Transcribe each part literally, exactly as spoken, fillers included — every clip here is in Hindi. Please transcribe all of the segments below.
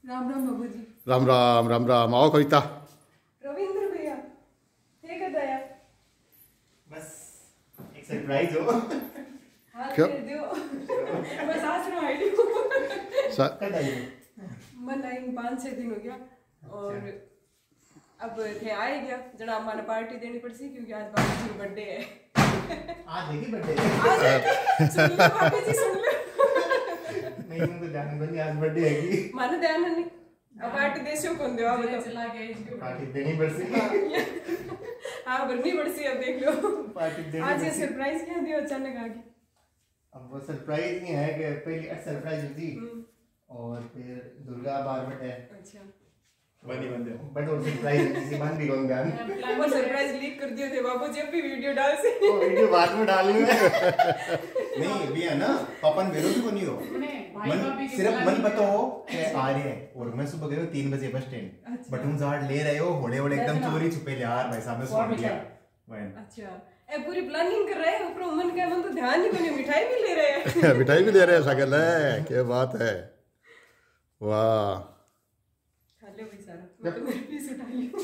राम राम बाबू जी। राम राम राम राम। आओ कविता। रविंद्र भैया क्या करता है? बस एक सरप्राइज हो। हाथ कर दियो। बस आश्रम आई हूँ। कब आई हो? मन आई पाँच छह दिन हो गया और अब थे आए गया जना हमारे पार्टी देनी पड़सी क्योंकि आज बाबू जी बर्थडे है। आज है की बर्थडे? आज सुन लो बाबू जी सुन लो। नहीं मुझे ध्यान बनी आज बर्थडे है की। माने ध्यान नहीं। अब पार्टी देशों कौन देवा बताओ। चला गया इसको। पार्टी देनी पड़सी। हाँ भरनी पड़सी अब देख लो। पार्टी देनी आज ये सरप्राइज क्या दिया अचानक आके? अब वो सरप्राइज नहीं है कि पहली सरप्राइज हुई और फिर दुर्गा बार बटे। अच्छा बनी बंदे बट वो सरप्राइज किसी बंद भी कौन गान वो सरप्राइज लीक कर दिए थे बाबू जी अभी वीडियो डाल से वो वीडियो बाद में डालूंगा। नहीं भी है ना पापन विरोध को नहीं हो मन सिर्फ मन पता हो कि आ रहे हैं और मैं सुबह गया तीन बजे बस स्टैंड बट तुम झाड़ ले रहे हो होड़े होड़े एकदम चोरी छुपे यार भाई साहब ने सुन लिया। अच्छा ए पूरी प्लानिंग कर रहे हैं ऊपर मन का मन तो ध्यान नहीं कोनी मिठाई भी ले रहे हैं। मिठाई भी ले रहे हैं सकल है क्या बात है वाह खा ले भाई सारा मैं तो मेरे पीस उठा लियो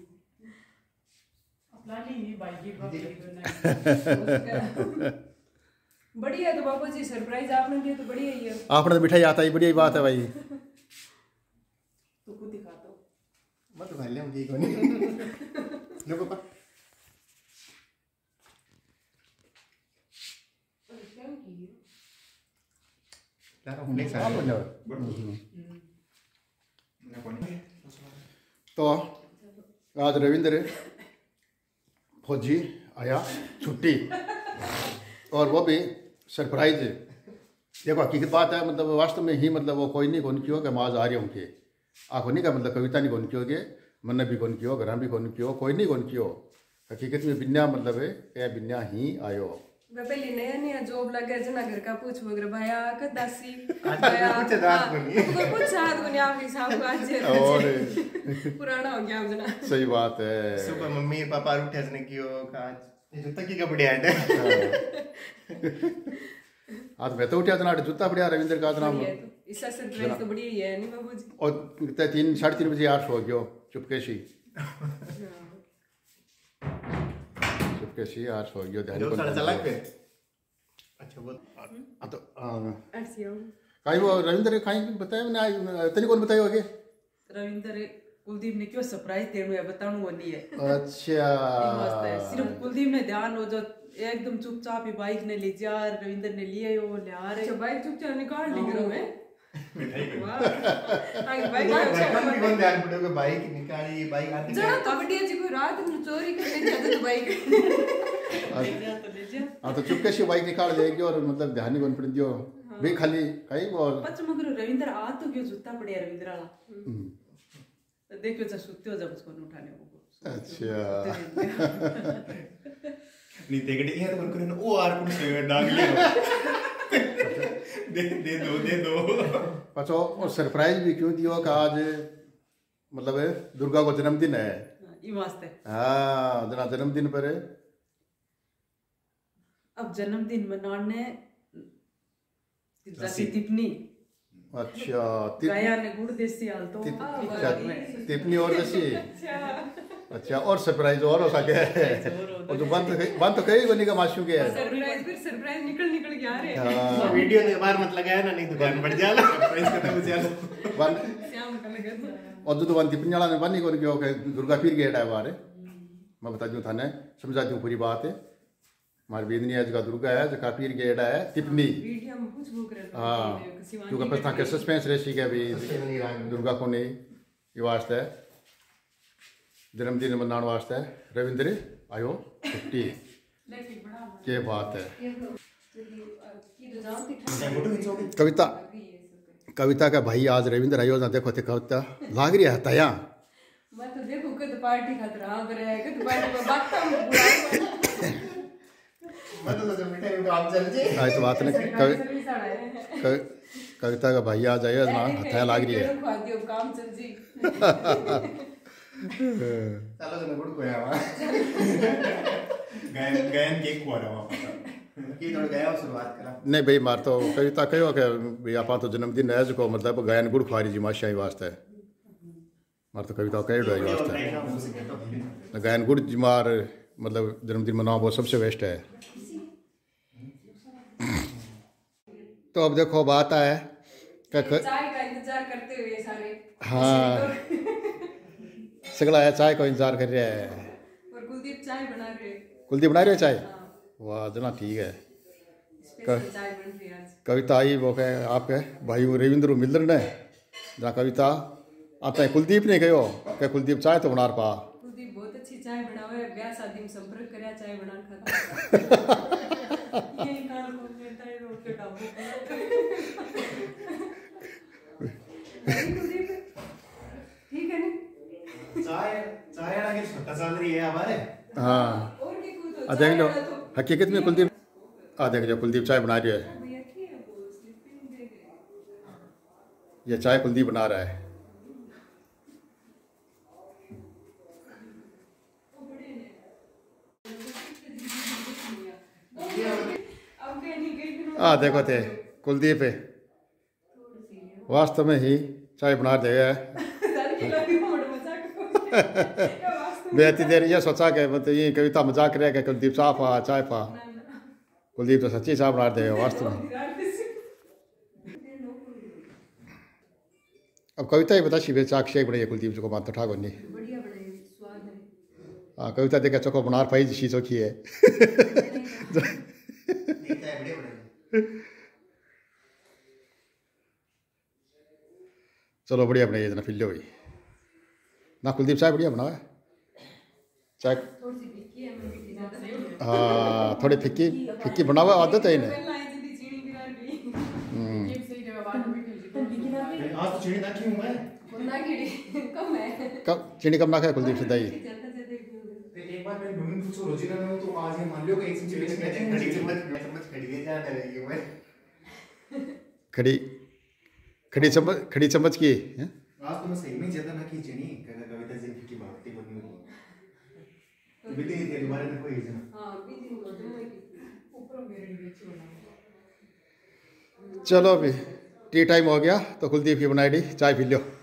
प्लानिंग नहीं भाई की बात बढ़िया तो बाबू जी सरप्राइज आपने दिया तो बढ़िया ही है। आपने तो मिठाई आता ही बढ़िया बात है भाई। तो खुद ही खाता मैं तो खा लिया हूं ठीक होनी। लो पापा तो आज रविंद्र फौजी आया छुट्टी और वो भी सरप्राइज। देखो हकीकत बात है मतलब वास्तव में ही मतलब वो कोई नहीं कौन क्यों कि आज आ रही हूँ के आखो नहीं का मतलब कविता नहीं कौन क्यों के मन भी कौन क्यों घर भी कौन क्यों कोई नहीं कौन क्यों हकीकत में बिन्या मतलब है ए बिन्या ही आयो। पहले नया नया जॉब लगे जना घर का पूछ वगैरह भाया कदासी भाया कुछ दांत बनी कुछ हाथ बनी आप हिसाब का आज और पुराना हो गया जना। सही बात है। सुबह मम्मी पापा उठे ने कियो आज ये जूता की कपड़े आटे आज मैं तो उठा तना जूता बढ़िया रविंद्र का नाम इसका सरप्राइज तो बढ़िया ही है नहीं बाबूजी। और तीन साढ़े तीन बजे यार सो गयो चुपके सी चुपके सी यार सो गयो ध्यान जो साढ़े चला के अच्छा वो तो ऐसे हो काई वो रविंद्र काई बताया मैंने तनी कौन बताया होगे रविंद्र कुलदीप ने क्यों सरप्राइज देने है बताऊं वो नहीं है। अच्छा सिर्फ कुलदीप ने ध्यान हो जो एकदम चुपचाप ही बाइक ने ले जा रविंद्र ने लिए वो ले आ रहे। अच्छा बाइक चुपचाप निकाल ली करो मैं मिठाई वाह आगे बाइक कौन कौन ध्यान पड़ेगा बाइक निकाली बाइक आती जरा कबड्डी जी कोई रात में चोरी करने जाते तो बाइक ले जा हां तो चुपके से बाइक निकाल लेगी और मतलब ध्यान नहीं बन पड़ दियो भी खाली कहीं और पच मगर रविंद्र आ तो क्यों जूता पड़े रविंद्र वाला देखो जब सुत्ते हो जब उसको उठाने को। अच्छा नहीं देखड़े यार कौन कौन ओ आर कुछ डाल लिया दे दे दो दे दो पचो और सरप्राइज भी क्यों दियो कि आज मतलब दुर्गा को जन्मदिन है ये वास्ते हाँ जना जन्मदिन पर अब जन्मदिन मनाने जैसी टिप्पणी अच्छा गाया ने गुड़ देसी हाल तो टिप्पणी और जैसी अच्छा और सरप्राइज और हो सके और जो बंद बंद तो कई बनी का माशू के सरप्राइज फिर सरप्राइज निकल निकल के आ रहे हैं। हां वीडियो ने बार मत लगाया ना नहीं दुकान बढ़ जाला सरप्राइज खत्म हो जाला बंद श्याम का लगा और जो बंद टिप्पणी वाला ने बनी को क्यों के दुर्गा पीर गेट है बारे मैं बता दूं थाने समझा दूं पूरी बात है हमारी बेदनी आज का दुर्गा है जका पीर गेट है टिप्पणी वीडियो में कुछ भूख रहे हां जो का पता के सस्पेंस रेसी के भी दुर्गा को नहीं ये वास्ते जन्मदिन मनाने वास्ते रविंद्र आयो छुट्टी के बात है। कविता कविता का भाई आज रविंद्र आयो ना देखो थे कविता लाग रही है तया मैं तो देखो कद पार्टी खातिर आ रहा है कद पार्टी में बात हम मैं तो जब मिठाई उठा आप चल जे आज तो बात नहीं कविता का भाई आज आयो ना तया लाग रही है खा दियो काम चल जी चलो जने गुड़ को आवा गायन गायन केक को रहा पापा की थोड़ा गया शुरुआत करा नहीं भाई मार तो कविता कहो कि भाई आप तो जन्मदिन है जो मतलब गायन गुड़ खुआरी जी माशाई वास्ते मार तो कविता कह रहा है वास्ते गायन गुड़ जी मार मतलब जन्मदिन मनाओ वो सबसे बेस्ट है। तो अब देखो बात है चाय का इंतजार करते हुए सारे। हाँ सगला है चाय का इंतजार कर रहा है और कुलदीप चाय बना रहे कुलदीप बना रहे चाय। वाह जना ठीक है। स्पेशल चाय बन रही है आज। कविता आई वो कहे आपके भाई वो रविंद्र मिलर ने जहाँ कविता आप कुलदीप ने कहो क्या कुलदीप चाय तो बना पा कुलदीप बहुत अच्छी चाय बनावे ब्याह शादी में संपर्क करया चाय बना खाता यही काल को कहता है रोड के डाबू कुलदीप ठीक है ना चाय चाय ना के छोटा चल रही है हमारे। हाँ और की कुछ आ देख लो हकीकत में कुलदीप आ देख लो कुलदीप चाय बना रही है। भैया की है वो स्लिपिंग दे गए ये चाय कुलदीप बना रहा है। आ देखो थे कुलदीप वास्तव में ही चाय बना देगा बेहती देर ये सोचा के मतलब ये कविता मजाक रहे कि कुलदीप चाय पा चाय पा कुलदीप तो सच्ची चाय बना देगा वास्तव में। अब कविता ही बता शिवे चाक शेक बनाई कुलदीप को मानता ठाकुर ने बढ़िया बनाई स्वाद है। हाँ कविता देखा चौको बनार पाई शी चौकी है चलो बढ़िया बनाइए इतना फिल्ले हुई ना कुलदीप चाय बढ़िया बनाओ चाय थोड़ी सी फिक्की है मैं भी ज्यादा नहीं हाँ थोड़ी फिक्की फिक्की बनावा आदत है इन्हें। चीनी गिरा गई आज तो चीनी ना क्यों मैं ना गिरी कम है कब चीनी कब ना खाए कुलदीप से दही ज्यादा ज्यादा क्यों एक बार मैंने मम्मी पूछो रोजीना ने तो आज ये मान लियो कि एक चीनी खड़ी चम्मच चम्मच खड़ी है जाने रहेगी मैं खड़ी खड़ी चम्मच खड़ी चम्मच की हैं? आज तो मैं सही में ज्यादा ना की चीनी कविता जी की बात थी बनी हुई बिल्ली थी दोबारा में कोई रीजन हां बीजी को दो की ऊपर मेरे लिए छोड़ना। चलो अभी टी टाइम हो गया तो कुलदीप की बनाई दी चाय पी लो।